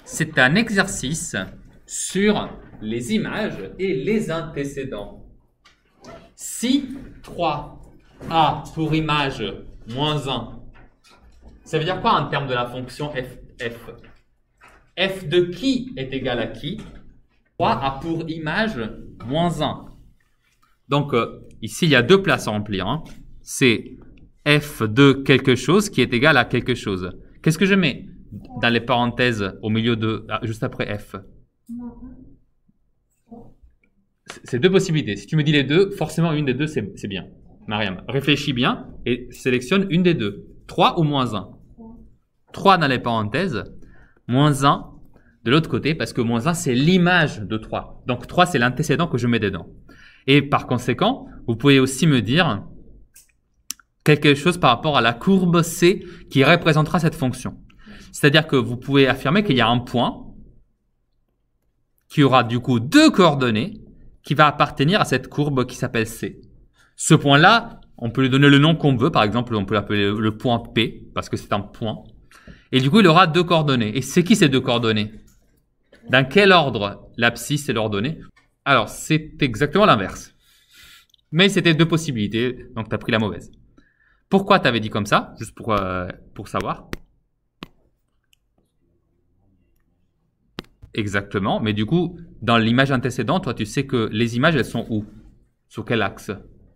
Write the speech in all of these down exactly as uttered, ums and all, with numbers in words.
C'est un exercice sur les images et les antécédents. Si trois a pour image moins un, ça veut dire quoi en termes de la fonction f, f f de qui est égal à qui? trois a pour image moins un. Donc, euh, ici, il y a deux places à remplir. Hein. C'est f de quelque chose qui est égal à quelque chose. Qu'est-ce que je mets dans les parenthèses au milieu de, ah, juste après f? C'est deux possibilités. Si tu me dis les deux, forcément une des deux, c'est bien. Mariam, réfléchis bien et sélectionne une des deux. trois ou moins un? trois dans les parenthèses, moins un de l'autre côté, parce que moins un, c'est l'image de trois. Donc trois, c'est l'antécédent que je mets dedans. Et par conséquent, vous pouvez aussi me dire quelque chose par rapport à la courbe C qui représentera cette fonction. C'est-à-dire que vous pouvez affirmer qu'il y a un point qui aura du coup deux coordonnées qui va appartenir à cette courbe qui s'appelle C. Ce point-là, on peut lui donner le nom qu'on veut. Par exemple, on peut l'appeler le point P parce que c'est un point. Et du coup, il aura deux coordonnées. Et c'est qui ces deux coordonnées? Dans quel ordre l'abscisse est l'ordonnée? Alors, c'est exactement l'inverse. Mais c'était deux possibilités, donc tu as pris la mauvaise. Pourquoi tu avais dit comme ça? Juste pour, euh, pour savoir. Exactement, mais du coup, dans l'image antécédente, toi, tu sais que les images, elles sont où? Sur quel axe?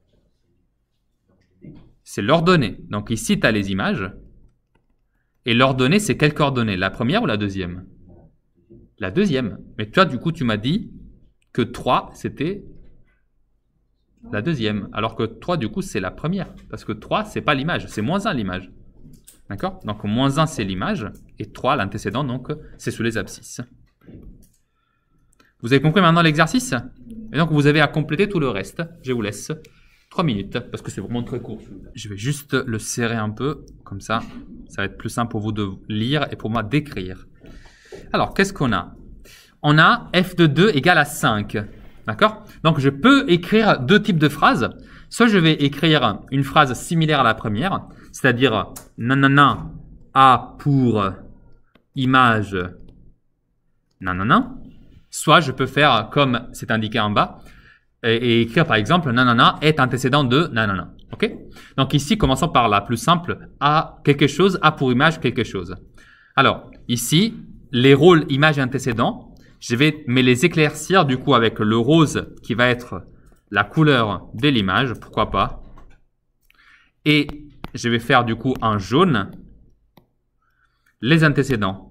C'est l'ordonnée. Donc ici, tu as les images. Et l'ordonnée, c'est quelle coordonnée? La première ou la deuxième? La deuxième. Mais toi, du coup, tu m'as dit que trois, c'était la deuxième. Alors que trois, du coup, c'est la première. Parce que trois, c'est pas l'image. C'est moins un l'image. D'accord? Donc, moins un, c'est l'image. Et trois, l'antécédent, donc, c'est sous les abscisses. Vous avez compris maintenant l'exercice? Et donc, vous avez à compléter tout le reste. Je vous laisse trois minutes, parce que c'est vraiment très court. Je vais juste le serrer un peu, comme ça, ça va être plus simple pour vous de lire et pour moi d'écrire. Alors, qu'est-ce qu'on a? On a f de deux égale à cinq. D'accord? Donc, je peux écrire deux types de phrases. Soit je vais écrire une phrase similaire à la première, c'est-à-dire nanana a pour image nanana. Soit je peux faire comme c'est indiqué en bas et, et écrire par exemple nanana est antécédent de nanana. Ok? Donc ici, commençons par la plus simple. A quelque chose, a pour image quelque chose. Alors, ici, les rôles image et antécédent, je vais me les éclaircir du coup avec le rose qui va être la couleur de l'image, pourquoi pas. Et je vais faire du coup en jaune les antécédents.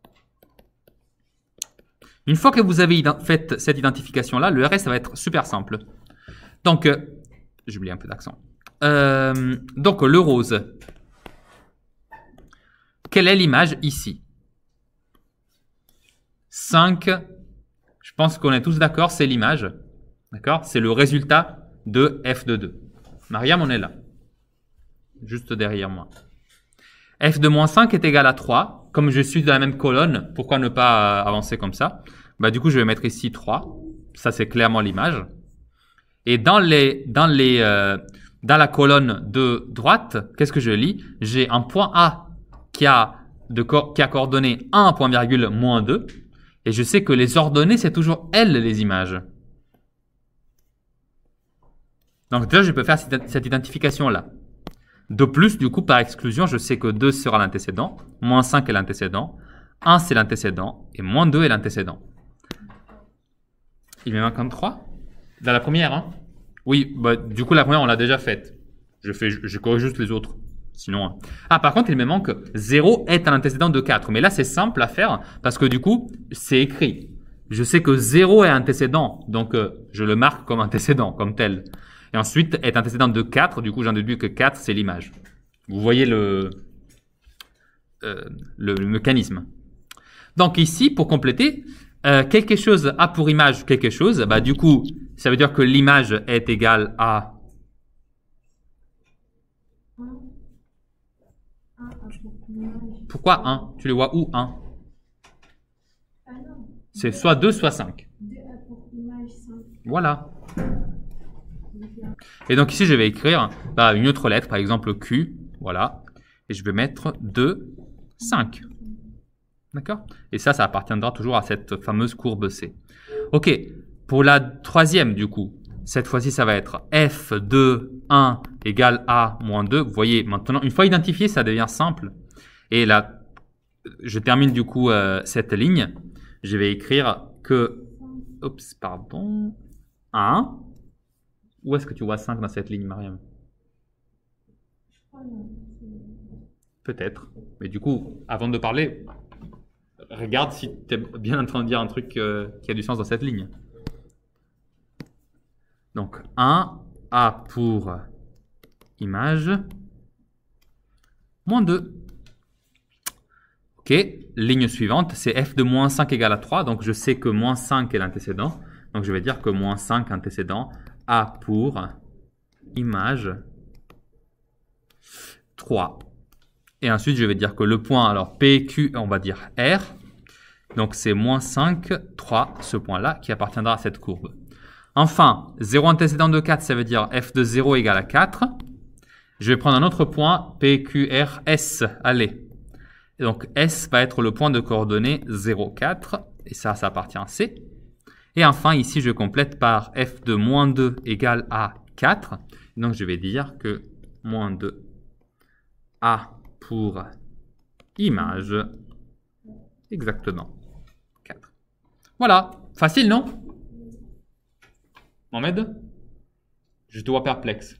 Une fois que vous avez fait cette identification-là, le reste ça va être super simple. Donc, euh, j'oublie un peu d'accent. Euh, donc, le rose. Quelle est l'image ici? cinq, je pense qu'on est tous d'accord, c'est l'image. D'accord? C'est le résultat de f de deux. Mariam, on est là. Juste derrière moi. f de moins cinq est égal à trois. Comme je suis dans la même colonne, pourquoi ne pas avancer comme ça? Bah, du coup, je vais mettre ici trois. Ça, c'est clairement l'image. Et dans, les, dans, les, euh, dans la colonne de droite, qu'est-ce que je lis? J'ai un point A qui a, de, qui a coordonné un point virgule moins deux. Et je sais que les ordonnées, c'est toujours elles, les images. Donc déjà, je peux faire cette, cette identification-là. De plus, du coup, par exclusion, je sais que deux sera l'antécédent, moins cinq est l'antécédent, un c'est l'antécédent, et moins deux est l'antécédent. Il me manque un trois? Dans la première, hein? Oui, bah, du coup, la première, on l'a déjà faite. Je, fais, je corrige juste les autres. Sinon, hein. Ah, par contre, il me manque zéro est un antécédent de quatre. Mais là, c'est simple à faire parce que du coup, c'est écrit. Je sais que zéro est antécédent, donc euh, je le marque comme antécédent, comme tel. Et ensuite, est antécédent de quatre, du coup, j'en déduis que quatre, c'est l'image. Vous voyez le, euh, le, le mécanisme. Donc ici, pour compléter, euh, quelque chose a pour image quelque chose, bah, du coup, ça veut dire que l'image est égale à... Pourquoi un? Tu le vois où un? C'est soit deux, soit cinq. Voilà. Et donc ici, je vais écrire bah, une autre lettre, par exemple Q, voilà, et je vais mettre deux, cinq. D'accord? Et ça, ça appartiendra toujours à cette fameuse courbe C. Ok, pour la troisième du coup, cette fois-ci, ça va être f de un égale a moins deux. Vous voyez, maintenant, une fois identifié, ça devient simple. Et là, je termine du coup euh, cette ligne. Je vais écrire que, oups, pardon, un. Où est-ce que tu vois cinq dans cette ligne, Mariam? Peut-être. Mais du coup, avant de parler, regarde si tu es bien en train de dire un truc euh, qui a du sens dans cette ligne. Donc, un, A pour image, moins deux. Ok, ligne suivante, c'est f de moins cinq égale à trois. Donc, je sais que moins cinq est l'antécédent. Donc, je vais dire que moins cinq antécédent, A pour image, trois. Et ensuite, je vais dire que le point, alors P Q, on va dire R. Donc, c'est moins cinq, trois, ce point-là, qui appartiendra à cette courbe. Enfin, zéro antécédent de quatre, ça veut dire f de zéro égale à quatre. Je vais prendre un autre point, P Q R S. Allez. Et donc, S va être le point de coordonnées zéro, quatre. Et ça, ça appartient à C. Et enfin, ici, je complète par f de moins deux égale à quatre. Donc, je vais dire que moins deux, A pour image, exactement quatre. Voilà. Facile, non? Mohamed, je te vois perplexe.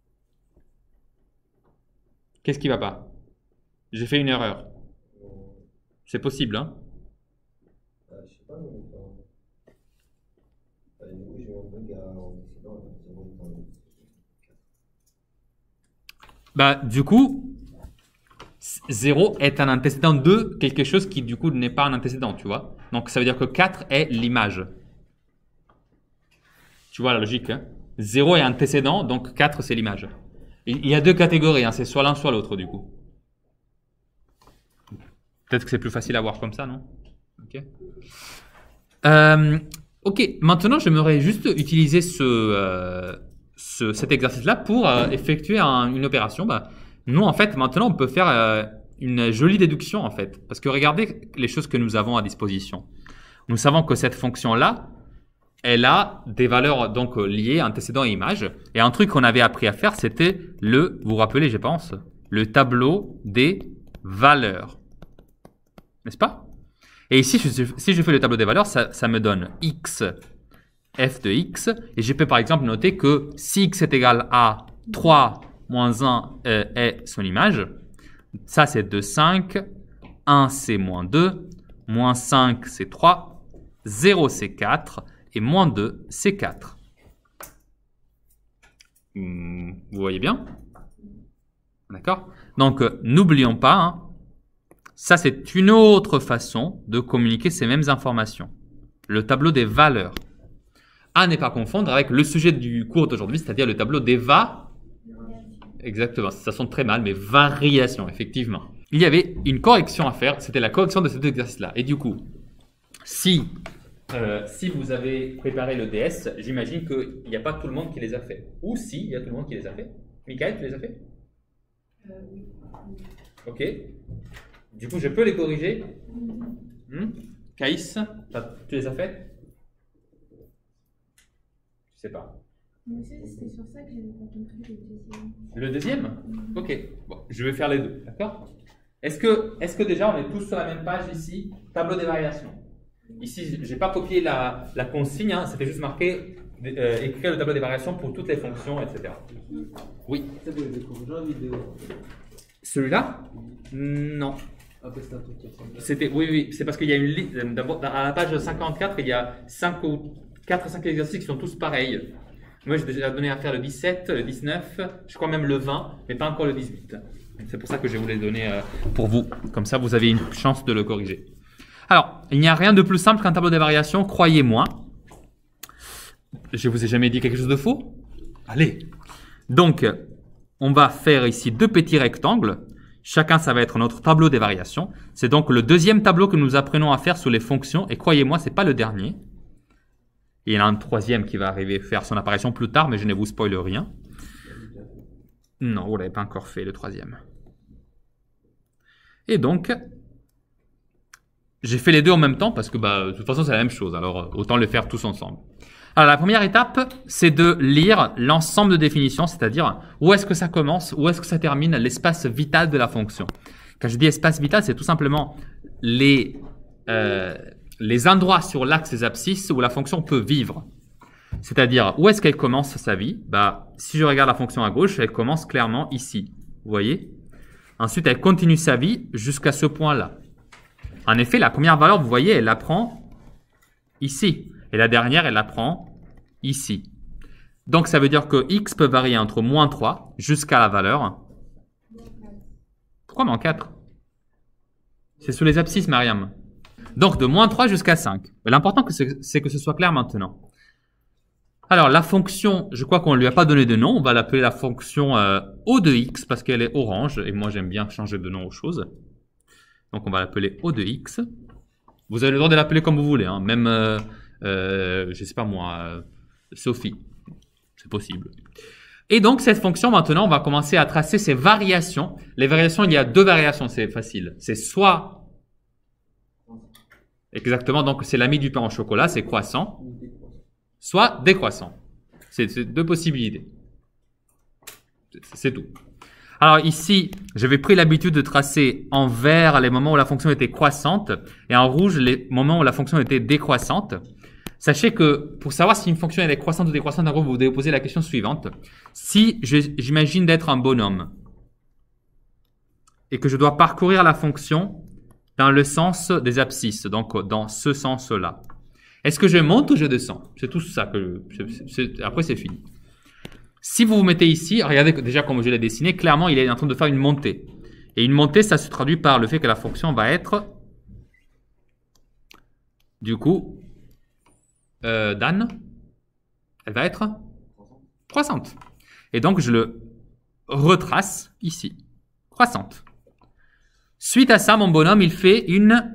Qu'est-ce qui va pas? J'ai fait une erreur. C'est possible, hein? Euh, je sais pas, mais euh, du coup, j'ai un bug à antécédent. Bah, du coup, zéro est un antécédent de quelque chose qui, du coup, n'est pas un antécédent, tu vois? Donc, ça veut dire que quatre est l'image. Tu vois la logique, hein? zéro est antécédent, donc quatre, c'est l'image. Il y a deux catégories, hein, c'est soit l'un, soit l'autre, du coup. Peut-être que c'est plus facile à voir comme ça, non? Ok. Euh, ok, maintenant, j'aimerais juste utiliser ce, euh, ce, cet exercice-là pour euh, effectuer un, une opération. Bah, nous, en fait, maintenant, on peut faire euh, une jolie déduction, en fait. Parce que regardez les choses que nous avons à disposition. Nous savons que cette fonction-là, elle a des valeurs donc liées, antécédent et image. Et un truc qu'on avait appris à faire, c'était le, vous vous rappelez, je pense, le tableau des valeurs. N'est-ce pas? Et ici, si je fais le tableau des valeurs, ça, ça me donne x, f de x. Et je peux par exemple noter que si x est égal à trois moins un euh, est son image, ça c'est deux, cinq, un c'est moins deux, moins cinq c'est trois, zéro c'est quatre, et moins deux c'est quatre. Vous voyez bien? D'accord? Donc, euh, n'oublions pas, hein, ça, c'est une autre façon de communiquer ces mêmes informations. Le tableau des valeurs. À ne pas confondre avec le sujet du cours d'aujourd'hui, c'est-à-dire le tableau des va. Exactement, ça sonne très mal, mais variations, effectivement. Il y avait une correction à faire, c'était la correction de cet exercice-là. Et du coup, si, euh, si vous avez préparé le D S, j'imagine qu'il n'y a pas tout le monde qui les a fait. Ou si, il y a tout le monde qui les a fait. Michael, tu les as fait? euh, Oui. Ok. Du coup, je peux les corriger. hmm Caïs, tu les as fait? Je sais pas. C'était sur ça que j'avais pas compris le deuxième. Le deuxième? mm-hmm. Ok. Bon, je vais faire les deux, d'accord? Est-ce que, est-ce que déjà on est tous sur la même page ici? Tableau des variations. Ici, je n'ai pas copié la, la consigne, hein, c'était juste marqué euh, écrire le tableau des variations pour toutes les fonctions, et cetera. Oui. C'est bon, je découvre en vidéo. Celui-là? Non. C'était, oui, oui, c'est parce qu'il y a une liste. D'abord, à la page cinquante-quatre, il y a cinq ou quatre ou cinq exercices qui sont tous pareils. Moi, j'ai déjà donné à faire le dix-sept, le dix-neuf, je crois même le vingt, mais pas encore le dix-huit. C'est pour ça que je vous l'ai donné euh, pour vous. Comme ça, vous avez une chance de le corriger. Alors, il n'y a rien de plus simple qu'un tableau des variations, croyez-moi. Je vous ai jamais dit quelque chose de faux? Allez. Donc, on va faire ici deux petits rectangles. Chacun, ça va être notre tableau des variations. C'est donc le deuxième tableau que nous apprenons à faire sur les fonctions. Et croyez-moi, ce n'est pas le dernier. Et il y en a un troisième qui va arriver faire son apparition plus tard, mais je ne vous spoile rien. Non, vous ne l'avez pas encore fait, le troisième. Et donc, j'ai fait les deux en même temps parce que bah, de toute façon, c'est la même chose. Alors, autant les faire tous ensemble. Alors, la première étape, c'est de lire l'ensemble de définitions, c'est-à-dire où est-ce que ça commence, où est-ce que ça termine, l'espace vital de la fonction. Quand je dis espace vital, c'est tout simplement les, euh, les endroits sur l'axe des abscisses où la fonction peut vivre. C'est-à-dire, où est-ce qu'elle commence sa vie? Bah, si je regarde la fonction à gauche, elle commence clairement ici. Vous voyez? Ensuite, elle continue sa vie jusqu'à ce point-là. En effet, la première valeur, vous voyez, elle la prend ici. Et la dernière, elle la prend ici. Donc, ça veut dire que x peut varier entre moins trois jusqu'à la valeur. Pourquoi moins quatre? C'est sous les abscisses, Mariam. Donc, de moins trois jusqu'à cinq. L'important, c'est que ce soit clair maintenant. Alors, la fonction, je crois qu'on ne lui a pas donné de nom. On va l'appeler la fonction euh, O de x parce qu'elle est orange. Et moi, j'aime bien changer de nom aux choses. Donc, on va l'appeler O de x. Vous avez le droit de l'appeler comme vous voulez. Hein. Même, euh, euh, je ne sais pas moi, euh, Sophie. C'est possible. Et donc, cette fonction, maintenant, on va commencer à tracer ses variations. Les variations, il y a deux variations, c'est facile. C'est soit... Exactement, donc c'est l'ami du pain au chocolat, c'est croissant. Soit décroissant. C'est deux possibilités. C'est tout. Alors ici, j'avais pris l'habitude de tracer en vert les moments où la fonction était croissante et en rouge les moments où la fonction était décroissante. Sachez que pour savoir si une fonction est croissante ou décroissante, en gros, vous devez poser la question suivante. Si j'imagine d'être un bonhomme et que je dois parcourir la fonction dans le sens des abscisses, donc dans ce sens-là, est-ce que je monte ou je descends? C'est tout ça que je, c'est, c'est, après c'est fini. Si vous vous mettez ici, regardez déjà comme je l'ai dessiné, clairement il est en train de faire une montée. Et une montée, ça se traduit par le fait que la fonction va être, du coup, euh, Dan, elle va être croissante. Et donc je le retrace ici, croissante. Suite à ça, mon bonhomme, il fait une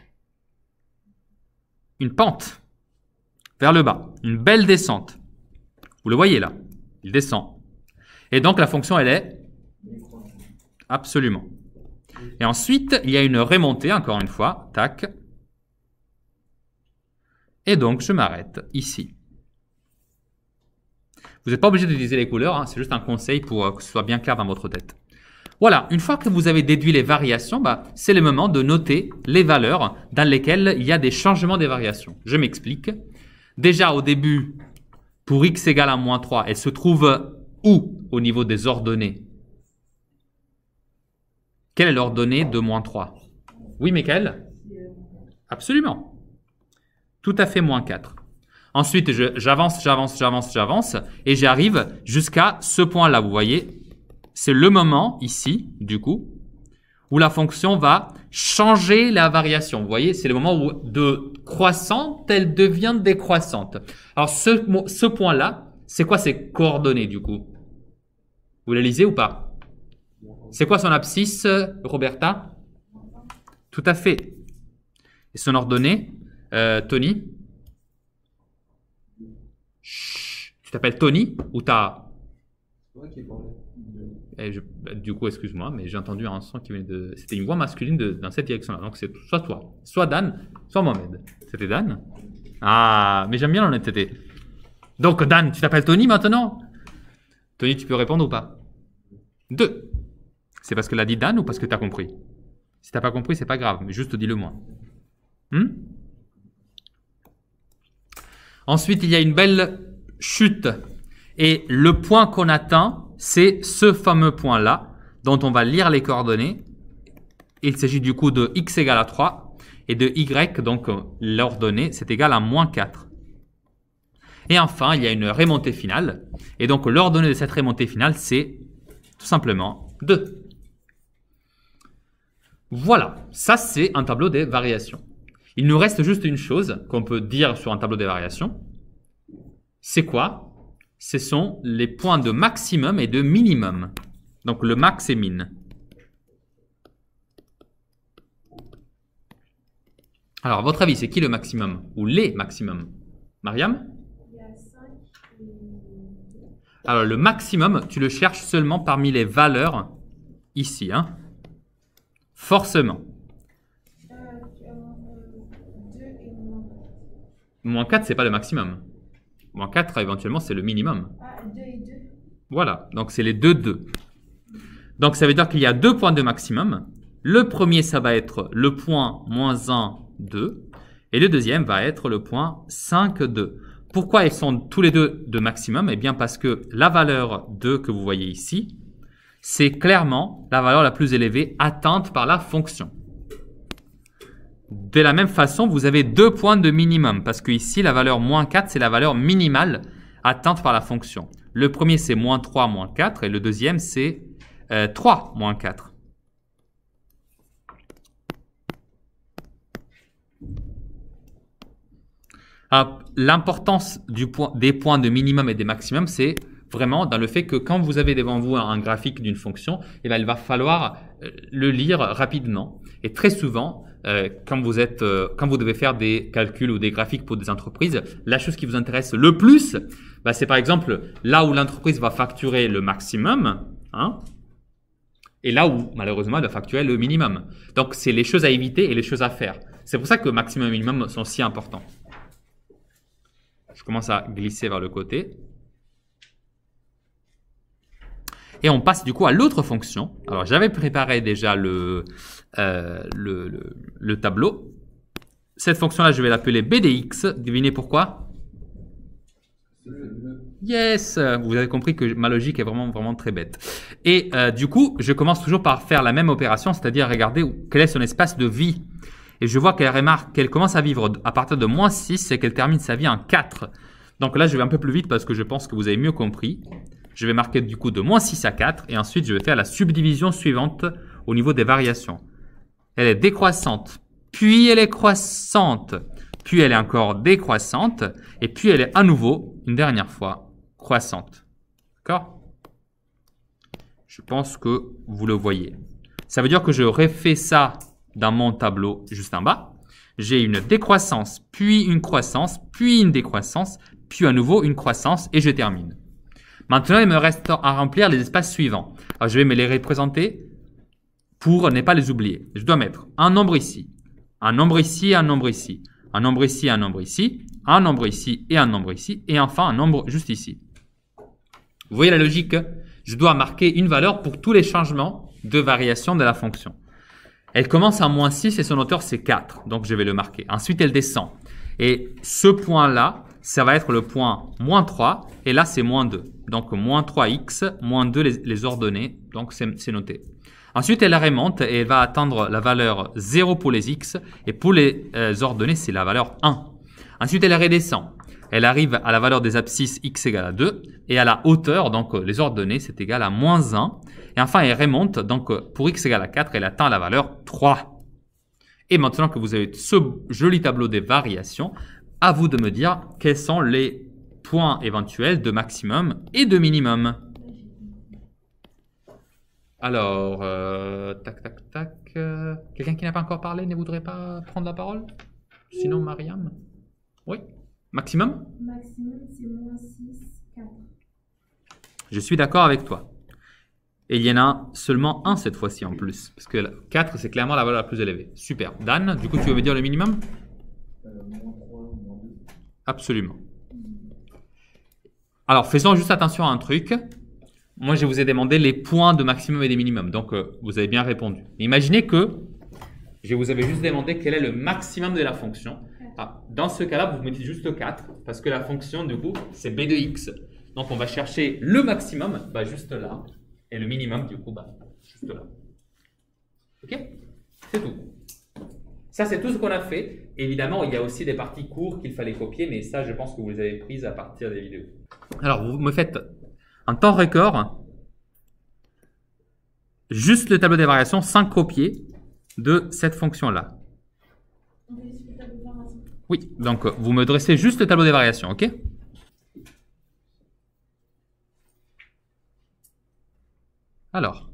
une pente vers le bas, une belle descente. Vous le voyez là, il descend. Et donc la fonction, elle est absolument. Et ensuite, il y a une remontée, encore une fois, tac. Et donc, je m'arrête ici. Vous n'êtes pas obligé d'utiliser les couleurs, hein, c'est juste un conseil pour que ce soit bien clair dans votre tête. Voilà, une fois que vous avez déduit les variations, bah, c'est le moment de noter les valeurs dans lesquelles il y a des changements des variations. Je m'explique. Déjà, au début, pour x égale à moins trois, elle se trouve où au niveau des ordonnées? Quelle est l'ordonnée de moins trois? Oui, mais quelle? Absolument. Tout à fait moins quatre. Ensuite, j'avance, j'avance, j'avance, j'avance, et j'arrive jusqu'à ce point-là, vous voyez? C'est le moment, ici, du coup, où la fonction va changer la variation. Vous voyez, c'est le moment où de croissante, elle devient décroissante. Alors, ce, ce point-là, c'est quoi ces coordonnées, du coup? Vous les lisez ou pas? C'est quoi son abscisse, Roberta? Tout à fait. Et son ordonnée, euh, Tony? Chut. Tu t'appelles Tony ou t'as... C'est moi qui ai parlé. Et je, du coup, excuse-moi, mais j'ai entendu un son qui venait de... C'était une voix masculine de, dans cette direction-là. Donc, c'est soit toi, soit Dan, soit Mohamed. C'était Dan? Ah, mais j'aime bien l'honnêteté. Donc, Dan, tu t'appelles Tony maintenant? Tony, tu peux répondre ou pas? Deux. C'est parce que l'a dit Dan ou parce que tu as compris? Si tu n'as pas compris, c'est pas grave, mais juste dis-le-moi. Hmm? Ensuite, il y a une belle chute. Et le point qu'on atteint, c'est ce fameux point-là, dont on va lire les coordonnées. Il s'agit du coup de x égale à trois et de y, donc l'ordonnée, c'est égal à moins quatre. Et enfin, il y a une remontée finale. Et donc, l'ordonnée de cette remontée finale, c'est tout simplement deux. Voilà, ça c'est un tableau des variations. Il nous reste juste une chose qu'on peut dire sur un tableau des variations. C'est quoi? Ce sont les points de maximum et de minimum. Donc le max et min. Alors, à votre avis, c'est qui le maximum? Ou les maximums? Mariam? Il y a cinq. Alors, le maximum, tu le cherches seulement parmi les valeurs ici. Hein. Forcément. Euh, euh, Moins quatre, c'est pas le maximum. Moins quatre, éventuellement, c'est le minimum. Ah, deux et deux. Voilà, donc c'est les deux deux. Donc ça veut dire qu'il y a deux points de maximum. Le premier, ça va être le point moins un, deux. Et le deuxième va être le point cinq, deux. Pourquoi ils sont tous les deux de maximum? Eh bien parce que la valeur deux que vous voyez ici, c'est clairement la valeur la plus élevée atteinte par la fonction. De la même façon, vous avez deux points de minimum parce que ici, la valeur moins quatre, c'est la valeur minimale atteinte par la fonction. Le premier, c'est moins trois, moins quatre et le deuxième, c'est euh, trois, moins quatre. L'importance point, des points de minimum et des maximums, c'est vraiment dans le fait que quand vous avez devant vous un, un graphique d'une fonction, eh bien, il va falloir euh, le lire rapidement. Et très souvent, euh, quand, vous êtes, euh, quand vous devez faire des calculs ou des graphiques pour des entreprises, la chose qui vous intéresse le plus, bah, c'est par exemple là où l'entreprise va facturer le maximum, hein, et là où malheureusement elle va facturer le minimum. Donc c'est les choses à éviter et les choses à faire. C'est pour ça que maximum et minimum sont si importants. Je commence à glisser vers le côté. Et on passe du coup à l'autre fonction. Alors j'avais préparé déjà le, euh, le, le, le tableau. Cette fonction-là, je vais l'appeler B D X. Devinez pourquoi? Yes! Vous avez compris que ma logique est vraiment, vraiment très bête. Et euh, du coup, je commence toujours par faire la même opération, c'est-à-dire regarder où, quel est son espace de vie. Et je vois qu'elle remarque qu'elle commence à vivre à partir de moins six et qu'elle termine sa vie en quatre. Donc là, je vais un peu plus vite parce que je pense que vous avez mieux compris. Je vais marquer du coup de moins six à quatre et ensuite je vais faire la subdivision suivante au niveau des variations. Elle est décroissante, puis elle est croissante, puis elle est encore décroissante et puis elle est à nouveau, une dernière fois, croissante. D'accord? Je pense que vous le voyez. Ça veut dire que je refais ça dans mon tableau juste en bas. J'ai une décroissance, puis une croissance, puis une décroissance, puis à nouveau une croissance et je termine. Maintenant, il me reste à remplir les espaces suivants. Alors, je vais me les représenter pour ne pas les oublier. Je dois mettre un nombre ici, un nombre ici, un nombre ici, un nombre ici, un nombre ici, un nombre ici et un nombre ici, et enfin un nombre juste ici. Vous voyez la logique? Je dois marquer une valeur pour tous les changements de variation de la fonction. Elle commence à moins six et son hauteur c'est quatre, donc je vais le marquer. Ensuite, elle descend. Et ce point-là, ça va être le point moins trois, et là c'est moins deux. Donc moins trois x, moins deux les, les ordonnées, donc c'est noté. Ensuite, elle remonte et elle va atteindre la valeur zéro pour les x, et pour les euh, ordonnées, c'est la valeur un. Ensuite, elle redescend. Elle arrive à la valeur des abscisses x égale à deux, et à la hauteur, donc les ordonnées, c'est égal à moins un. Et enfin, elle remonte, donc pour x égale à quatre, elle atteint la valeur trois. Et maintenant que vous avez ce joli tableau des variations, à vous de me dire quels sont les points éventuels de maximum et de minimum. Alors, euh, tac, tac, tac. Euh, Quelqu'un qui n'a pas encore parlé ne voudrait pas prendre la parole? Sinon, Mariam? Oui? Maximum? Maximum, c'est moins six, quatre. Je suis d'accord avec toi. Et il y en a seulement un cette fois-ci en plus. Parce que quatre, c'est clairement la valeur la plus élevée. Super. Dan, du coup, tu veux me dire le minimum? Euh, moins trois, moins deux. Absolument. Alors, faisons juste attention à un truc. Moi, je vous ai demandé les points de maximum et des minimums. Donc, euh, vous avez bien répondu. Imaginez que je vous avais juste demandé quel est le maximum de la fonction. Ah, dans ce cas-là, vous me dites juste quatre. Parce que la fonction, du coup, c'est b de x. Donc, on va chercher le maximum, bah, juste là. Et le minimum, du coup, bah, juste là. OK? C'est tout. Ça, c'est tout ce qu'on a fait. Évidemment, il y a aussi des parties courtes qu'il fallait copier, mais ça, je pense que vous les avez prises à partir des vidéos. Alors, vous me faites un temps record, juste le tableau des variations sans copier de cette fonction-là. Oui, donc vous me dressez juste le tableau des variations, OK? Alors,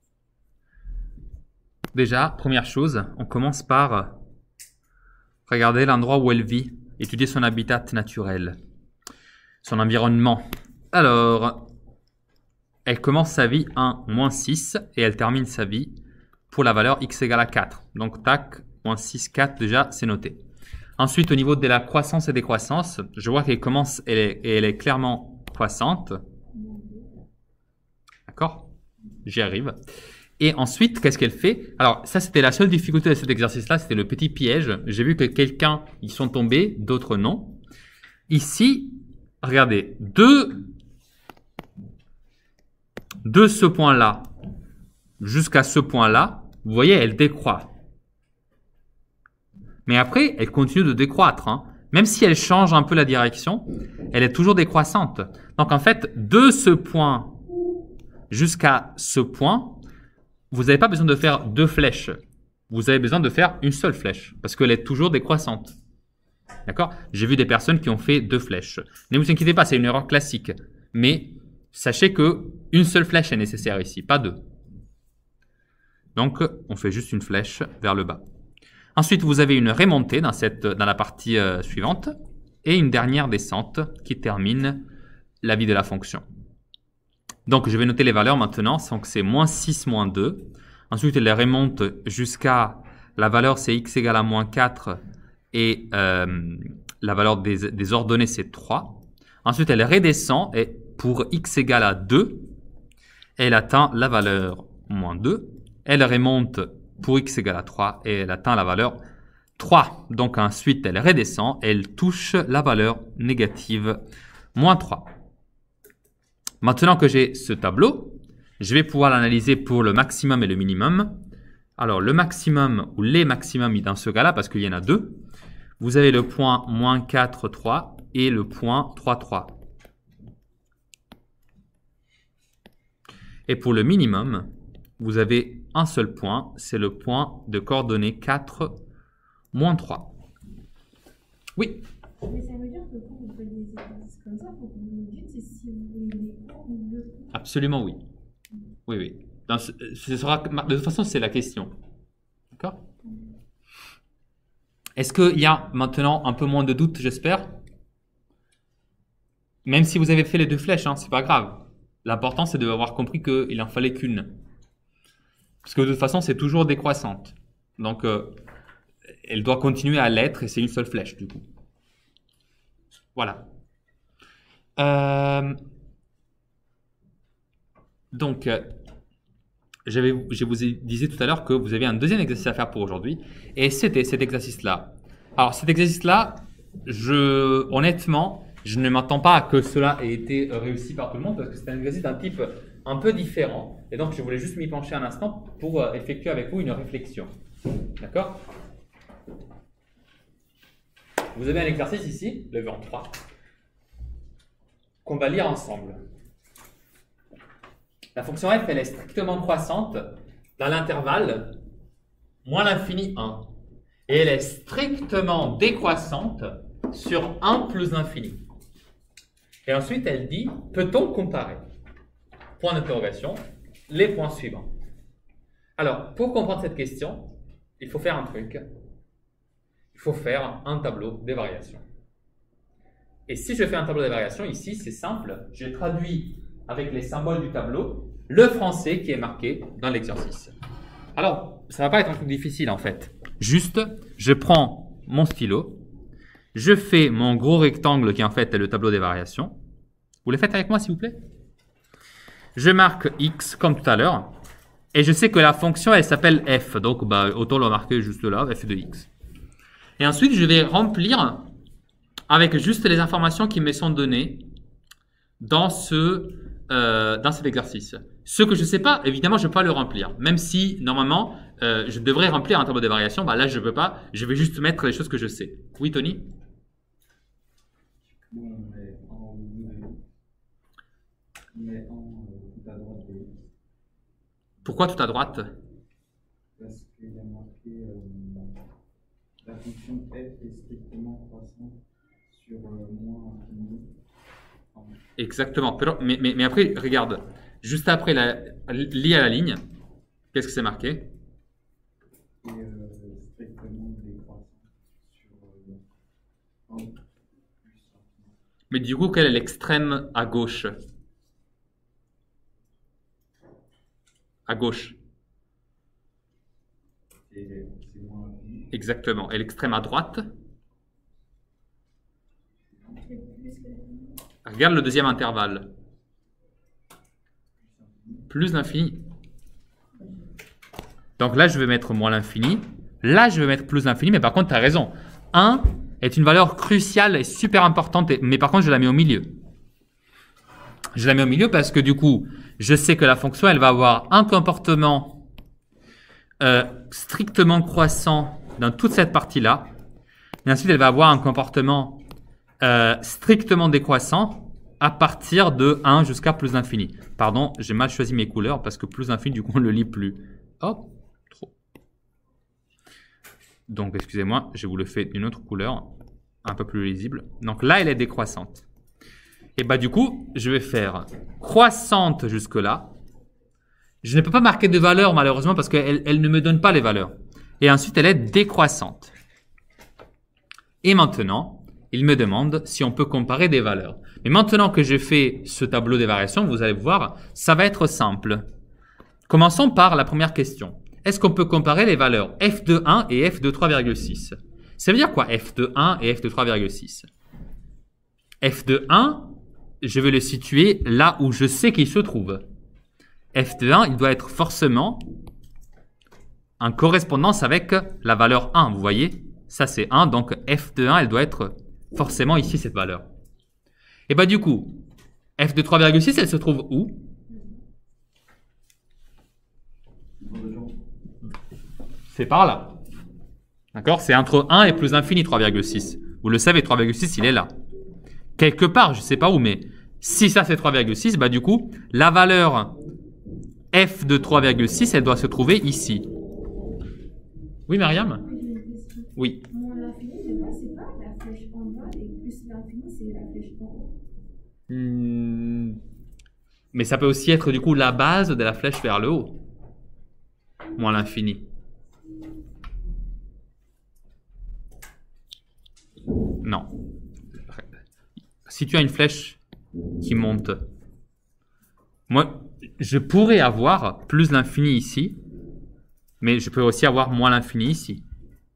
déjà, première chose, on commence par regarder l'endroit où elle vit, étudier son habitat naturel, son environnement. Alors, elle commence sa vie en moins six et elle termine sa vie pour la valeur x égale à quatre. Donc, tac, moins six, quatre, déjà, c'est noté. Ensuite, au niveau de la croissance et décroissance, je vois qu'elle commence elle est, et elle est clairement croissante. D'accord? J'y arrive. Et ensuite, qu'est-ce qu'elle fait? Alors, ça, c'était la seule difficulté de cet exercice-là, c'était le petit piège. J'ai vu que quelqu'un, ils sont tombés, d'autres non. Ici, regardez, de, de ce point-là jusqu'à ce point-là, vous voyez, elle décroît. Mais après, elle continue de décroître. Hein. Même si elle change un peu la direction, elle est toujours décroissante. Donc, en fait, de ce point jusqu'à ce point, vous n'avez pas besoin de faire deux flèches. Vous avez besoin de faire une seule flèche parce qu'elle est toujours décroissante. D'accord? J'ai vu des personnes qui ont fait deux flèches. Ne vous inquiétez pas, c'est une erreur classique. Mais sachez que une seule flèche est nécessaire ici, pas deux. Donc, on fait juste une flèche vers le bas. Ensuite, vous avez une remontée dans, cette, dans la partie euh, suivante et une dernière descente qui termine la vie de la fonction. Donc, je vais noter les valeurs maintenant. Donc, c'est moins six, moins deux. Ensuite, elle remonte jusqu'à la valeur, c'est x égale à moins quatre et euh, la valeur des, des ordonnées, c'est trois. Ensuite, elle redescend et pour x égale à deux, elle atteint la valeur moins deux. Elle remonte pour x égale à trois et elle atteint la valeur trois. Donc ensuite, elle redescend et elle touche la valeur négative moins trois. Maintenant que j'ai ce tableau, je vais pouvoir l'analyser pour le maximum et le minimum. Alors le maximum ou les maximums dans ce cas-là, parce qu'il y en a deux, vous avez le point moins quatre, trois et le point trois, trois. Et pour le minimum, vous avez un seul point, c'est le point de coordonnées quatre, moins trois. Oui. Mais ça veut dire que quand vous faites des exercices comme ça, il faut que vous nous dites si vous voulez les points ou le point. Absolument oui. Oui, oui. Dans ce, ce sera, de toute façon, c'est la question. D'accord? Est-ce qu'il y a maintenant un peu moins de doute, j'espère? Même si vous avez fait les deux flèches, hein, c'est pas grave. L'important, c'est d'avoir compris qu'il en fallait qu'une. Parce que de toute façon, c'est toujours décroissante. Donc, euh, elle doit continuer à l'être et c'est une seule flèche, du coup. Voilà. Euh, donc, euh, j'avais, je vous ai- disais tout à l'heure que vous avez un deuxième exercice à faire pour aujourd'hui. Et c'était cet exercice-là. Alors, cet exercice-là, je, honnêtement, je ne m'attends pas à que cela ait été réussi par tout le monde parce que c'est un exercice d'un type un peu différent. Et donc, je voulais juste m'y pencher un instant pour euh, effectuer avec vous une réflexion. D'accord? Vous avez un exercice ici, levé en trois, qu'on va lire ensemble. La fonction f, elle est strictement croissante dans l'intervalle moins l'infini un. Et elle est strictement décroissante sur un plus l'infini. Et ensuite, elle dit, peut-on comparer? Point d'interrogation, les points suivants. Alors, pour comprendre cette question, il faut faire un truc. Il faut faire un tableau des variations. Et si je fais un tableau des variations, ici, c'est simple. Je traduis avec les symboles du tableau le français qui est marqué dans l'exercice. Alors, ça ne va pas être un truc difficile en fait. Juste, je prends mon stylo, je fais mon gros rectangle qui en fait est le tableau des variations. Vous le faites avec moi s'il vous plaît? Je marque x comme tout à l'heure. Et je sais que la fonction, elle s'appelle f. Donc, bah, autant le marquer juste là, f de x. Et ensuite, je vais remplir avec juste les informations qui me sont données dans, ce, euh, dans cet exercice. Ce que je ne sais pas, évidemment, je ne peux pas le remplir. Même si, normalement, euh, je devrais remplir un tableau de variations, bah là, je ne peux pas. Je vais juste mettre les choses que je sais. Oui, Tony? Nous, on met un au bout de x. On met un euh, tout à droite de x. Pourquoi tout à droite? Parce qu'il y a marqué euh, la fonction f est strictement croissante sur euh, moins infini. Enfin, Exactement. Mais, mais, mais après, regarde. Juste après, la, lié à la ligne, qu'est-ce que c'est marqué? et euh, strictement décroissante sur euh, un plus infini. Mais du coup, quel est l'extrême à gauche? À gauche. C'est c'est moins infini. Exactement. Et l'extrême à droite? Regarde le deuxième intervalle. Plus l'infini. Donc là, je vais mettre moins l'infini. Là, je vais mettre plus l'infini, mais par contre, tu as raison. un est une valeur cruciale et super importante, mais par contre, je la mets au milieu. Je la mets au milieu parce que du coup, je sais que la fonction, elle va avoir un comportement euh, strictement croissant dans toute cette partie-là. Et ensuite, elle va avoir un comportement euh, strictement décroissant à partir de un jusqu'à plus l'infini. Pardon, j'ai mal choisi mes couleurs parce que plus l'infini, du coup, on ne le lit plus. Hop, trop. Donc, excusez-moi, je vous le fais d'une autre couleur, un peu plus lisible. Donc là, elle est décroissante. Et bah du coup, je vais faire croissante jusque-là. Je ne peux pas marquer de valeur malheureusement parce qu'elle elle ne me donne pas les valeurs. Et ensuite, elle est décroissante. Et maintenant, il me demande si on peut comparer des valeurs. Mais maintenant que j'ai fait ce tableau des variations, vous allez voir, ça va être simple. Commençons par la première question. Est-ce qu'on peut comparer les valeurs f de un et f de trois virgule six? Ça veut dire quoi f de un et f de trois virgule six? f de un, je vais le situer là où je sais qu'il se trouve. f de un, il doit être forcément en correspondance avec la valeur un. Vous voyez? Ça, c'est un. Donc, f de un, elle doit être forcément ici, cette valeur. Et bah, du coup, f de trois virgule six, elle se trouve où? C'est par là. D'accord? C'est entre un et plus l'infini, trois virgule six. Vous le savez, trois virgule six, il est là. Quelque part, je ne sais pas où, mais si ça c'est trois virgule six, bah du coup, la valeur f de trois virgule six, elle doit se trouver ici. Oui, Myriam? Oui. Moins l'infini, mais moi, c'est pas la flèche en bas et plus l'infini, c'est la flèche en haut. Hmm. Mais ça peut aussi être du coup la base de la flèche vers le haut. Moins l'infini. Non. Si tu as une flèche qui monte, moi, je pourrais avoir plus l'infini ici, mais je peux aussi avoir moins l'infini ici.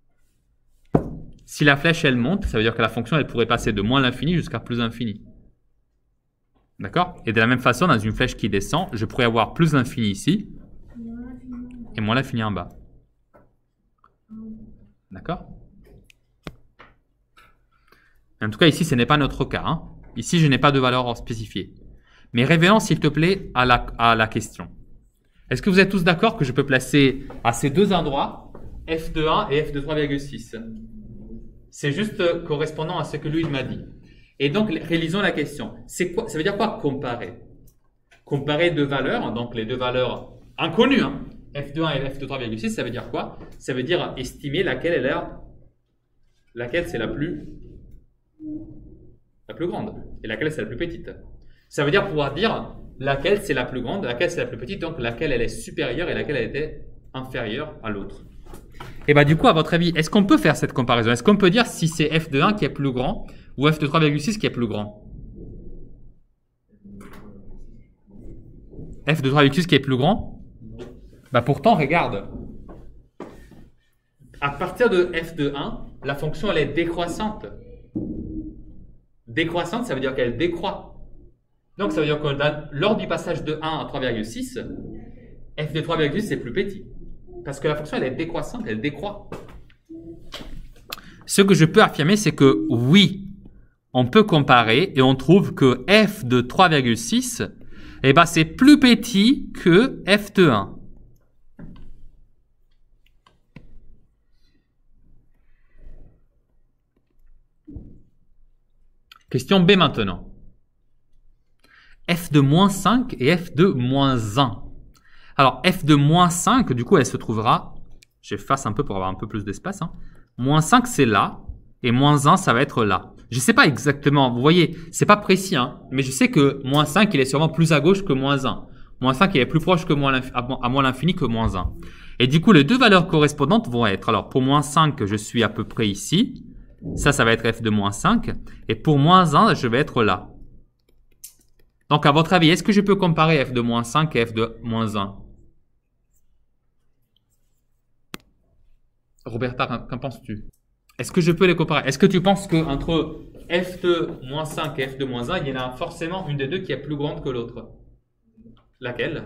Si la flèche, elle monte, ça veut dire que la fonction, elle pourrait passer de moins l'infini jusqu'à plus l'infini. D'accord? Et de la même façon, dans une flèche qui descend, je pourrais avoir plus l'infini ici et moins l'infini en bas. D'accord? En tout cas, ici, ce n'est pas notre cas. Hein. Ici, je n'ai pas de valeur spécifiée. Mais revenons, s'il te plaît, à la, à la question. Est-ce que vous êtes tous d'accord que je peux placer à ces deux endroits f de un et f de trois virgule six? C'est juste correspondant à ce que lui m'a dit. Et donc, réalisons la question. C'est quoi, ça veut dire quoi comparer? Comparer deux valeurs, donc les deux valeurs inconnues, hein, f de un et f de trois virgule six, ça veut dire quoi? Ça veut dire estimer laquelle est la, laquelle c'est la plus la plus grande et laquelle c'est la plus petite. Ça veut dire pouvoir dire laquelle c'est la plus grande, laquelle c'est la plus petite, donc laquelle elle est supérieure et laquelle elle était inférieure à l'autre. Et bah du coup, à votre avis, est-ce qu'on peut faire cette comparaison? Est-ce qu'on peut dire si c'est f de un qui est plus grand ou f de trois virgule six qui est plus grand? f de trois virgule six qui est plus grand? Bah pourtant, regarde. À partir de f de un, la fonction elle est décroissante. Décroissante, ça veut dire qu'elle décroît. Donc, ça veut dire que dans, lors du passage de un à trois virgule six, f de trois virgule six c'est plus petit. Parce que la fonction, elle est décroissante, elle décroît. Ce que je peux affirmer, c'est que oui, on peut comparer et on trouve que f de trois virgule six, eh ben, c'est plus petit que f de un. Question B maintenant. F de moins cinq et F de moins un. Alors, F de moins cinq, du coup, elle se trouvera, j'efface un peu pour avoir un peu plus d'espace, hein. Moins cinq, c'est là, et moins un, ça va être là. Je ne sais pas exactement, vous voyez, c'est pas précis, hein, mais je sais que moins cinq, il est sûrement plus à gauche que moins un. Moins cinq, il est plus proche que moins à moins l'infini que moins un. Et du coup, les deux valeurs correspondantes vont être, alors pour moins cinq, je suis à peu près ici. Ça, ça va être f de moins cinq. Et pour moins un, je vais être là. Donc, à votre avis, est-ce que je peux comparer f de moins cinq et f de moins un? Roberta, qu'en penses-tu? Est-ce que je peux les comparer? Est-ce que tu penses qu'entre f de moins cinq et f de moins un, il y en a forcément une des deux qui est plus grande que l'autre. Laquelle?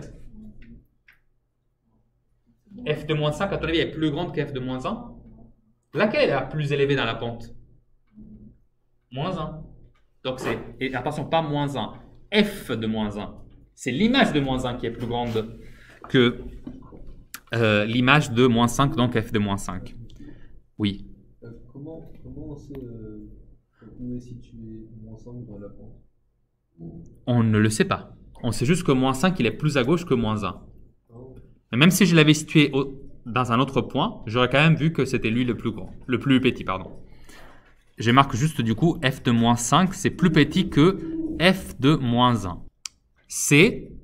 F de moins cinq, à ton avis, est plus grande que f de moins un? Laquelle est la plus élevée dans la pente? Moins un. Donc c'est, et attention, pas moins un, f de moins un. C'est l'image de moins un qui est plus grande que euh, l'image de moins cinq, donc f de moins cinq. Oui. Euh, comment, comment on sait euh, où est situé moins cinq dans la pente? On ne le sait pas. On sait juste que moins cinq, il est plus à gauche que moins un. Oh. Mais même si je l'avais situé au, dans un autre point, j'aurais quand même vu que c'était lui le plus grand, le plus petit, pardon. Je marque juste du coup f de moins cinq, c'est plus petit que f de moins un. C'est,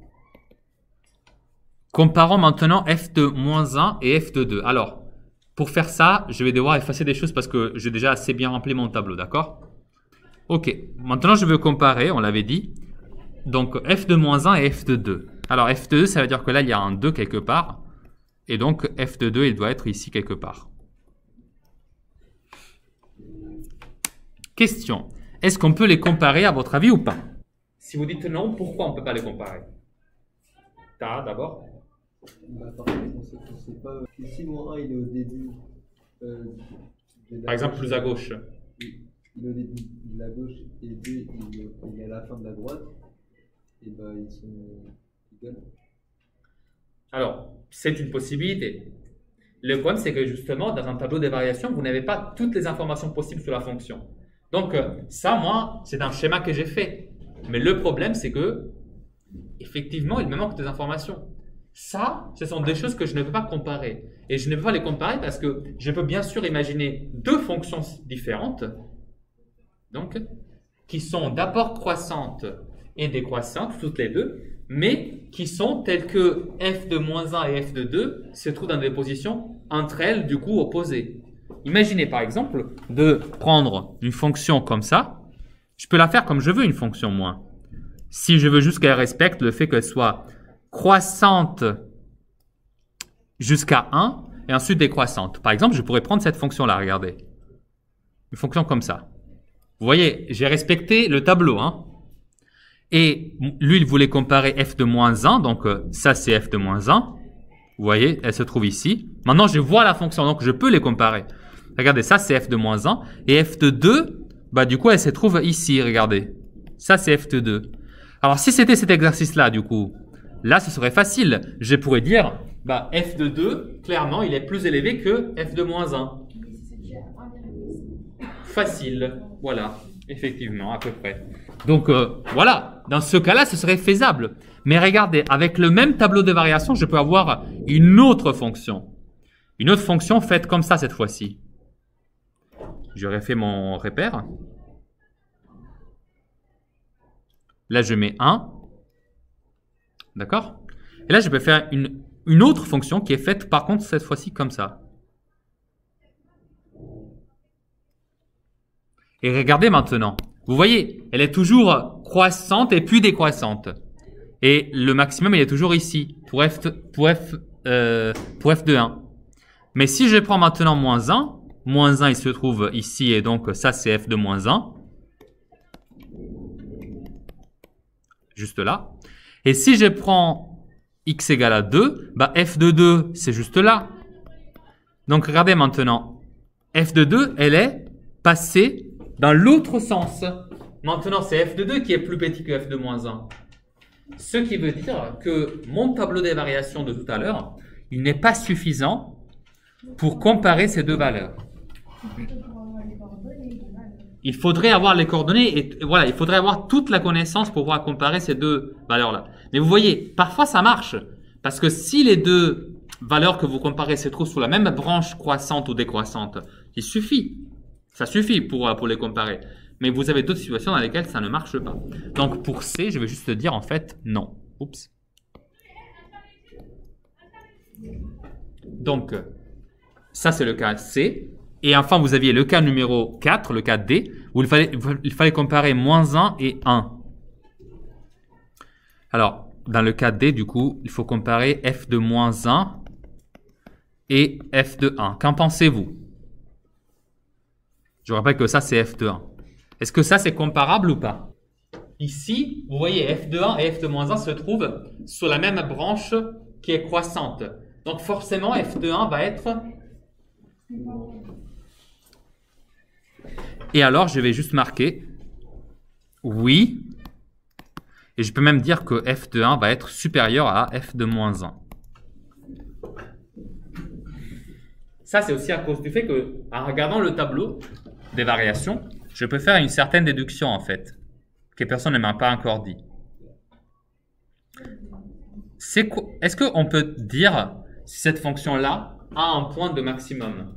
comparons maintenant f de moins un et f de deux. Alors, pour faire ça, je vais devoir effacer des choses parce que j'ai déjà assez bien rempli mon tableau, d'accord? Ok, maintenant je veux comparer, on l'avait dit. Donc f de moins un et f de deux. Alors f de deux, ça veut dire que là, il y a un deux quelque part. Et donc f de deux, il doit être ici quelque part. Question. Est-ce qu'on peut les comparer à votre avis ou pas? Si vous dites non, pourquoi on ne peut pas les comparer? Tara, d'abord. Bah, par contre, on sait, on sait pas. Si moins un il est au début. Euh, de la Par exemple, gauche, plus à gauche. Il est au début de la gauche et deux il, est- il est à la fin de la droite. Et bah ils sont égaux. Alors, c'est une possibilité. Le problème, c'est que justement, dans un tableau des variations, vous n'avez pas toutes les informations possibles sur la fonction. Donc, euh, ça, moi, c'est un schéma que j'ai fait. Mais le problème, c'est que, effectivement, il me manque des informations. Ça, ce sont des choses que je ne peux pas comparer. Et je ne peux pas les comparer parce que je peux bien sûr imaginer deux fonctions différentes, donc, qui sont d'abord croissantes et décroissantes, toutes les deux, mais qui sont telles que f de moins un et f de deux se trouvent dans des positions entre elles, du coup, opposées. Imaginez par exemple de prendre une fonction comme ça. Je peux la faire comme je veux, une fonction moins. Si je veux juste qu'elle respecte le fait qu'elle soit croissante jusqu'à un et ensuite décroissante. Par exemple, je pourrais prendre cette fonction-là, regardez. Une fonction comme ça. Vous voyez, j'ai respecté le tableau, hein. Et lui, il voulait comparer f de moins un, donc euh, ça c'est f de moins un. Vous voyez, elle se trouve ici. Maintenant, je vois la fonction, donc je peux les comparer. Regardez, ça c'est f de moins un. Et f de deux, bah du coup, elle se trouve ici, regardez. Ça c'est f de deux. Alors, si c'était cet exercice-là, du coup, là, ce serait facile. Je pourrais dire, bah f de deux, clairement, il est plus élevé que f de moins un. Facile, voilà, effectivement, à peu près. Donc, euh, voilà, dans ce cas-là, ce serait faisable. Mais regardez, avec le même tableau de variation, je peux avoir une autre fonction. Une autre fonction faite comme ça, cette fois-ci. J'aurais fait mon repère. Là, je mets un. D'accord? Et là, je peux faire une, une autre fonction qui est faite, par contre, cette fois-ci, comme ça. Et regardez maintenant. Vous voyez, elle est toujours croissante et puis décroissante. Et le maximum, il est toujours ici, pour f, pour f, euh, pour f de un. Mais si je prends maintenant moins un, moins un, il se trouve ici, et donc ça, c'est f de moins un. Juste là. Et si je prends x égale à deux, bah f de deux, c'est juste là. Donc regardez maintenant, f de deux, elle est passée dans l'autre sens. Maintenant, c'est f de deux qui est plus petit que f de moins un. Ce qui veut dire que mon tableau des variations de tout à l'heure, il n'est pas suffisant pour comparer ces deux valeurs. Il faudrait avoir les coordonnées et voilà, il faudrait avoir toute la connaissance pour pouvoir comparer ces deux valeurs-là. Mais vous voyez, parfois ça marche. Parce que si les deux valeurs que vous comparez se trouvent sur la même branche croissante ou décroissante, il suffit. Ça suffit pour, pour les comparer. Mais vous avez d'autres situations dans lesquelles ça ne marche pas. Donc pour C, je vais juste dire en fait non. Oups. Donc, ça c'est le cas C. Et enfin, vous aviez le cas numéro quatre, le cas D, où il fallait, il fallait comparer moins un et un. Alors, dans le cas D, du coup, il faut comparer f de moins un et f de un. Qu'en pensez-vous? Je vous rappelle que ça, c'est f de un. Est-ce que ça, c'est comparable ou pas? Ici, vous voyez, f de un et f de moins un se trouvent sur la même branche qui est croissante. Donc forcément, f de un va être... Et alors, je vais juste marquer oui. Et je peux même dire que f de un va être supérieur à f de moins un. Ça, c'est aussi à cause du fait que, en regardant le tableau des variations, je peux faire une certaine déduction, en fait, que personne ne m'a pas encore dit. Est-ce qu'on peut dire si cette fonction-là a un point de maximum?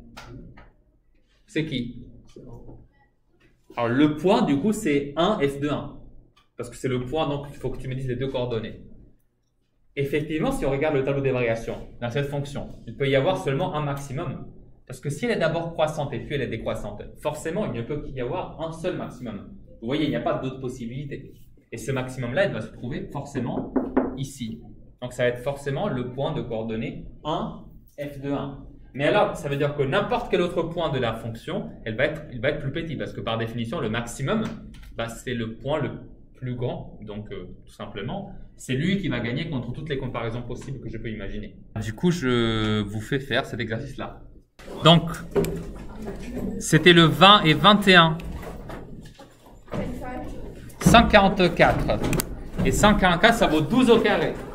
C'est qui? Alors, le point, du coup, c'est un f de un. Parce que c'est le point, donc il faut que tu me dises les deux coordonnées. Effectivement, si on regarde le tableau des variations dans cette fonction, il peut y avoir seulement un maximum. Parce que si elle est d'abord croissante et puis elle est décroissante, forcément, il ne peut qu'il y avoir un seul maximum. Vous voyez, il n'y a pas d'autres possibilités. Et ce maximum-là, il va se trouver forcément ici. Donc, ça va être forcément le point de coordonnées un, f de un. Mais alors, ça veut dire que n'importe quel autre point de la fonction, elle va être, il va être plus petit. Parce que par définition, le maximum, bah, c'est le point le plus grand. Donc, euh, tout simplement, c'est lui qui va gagner contre toutes les comparaisons possibles que je peux imaginer. Du coup, je vous fais faire cet exercice-là. Donc, c'était le vingt et vingt et un. cent quarante-quatre. Et cent quarante-quatre, ça vaut douze au carré.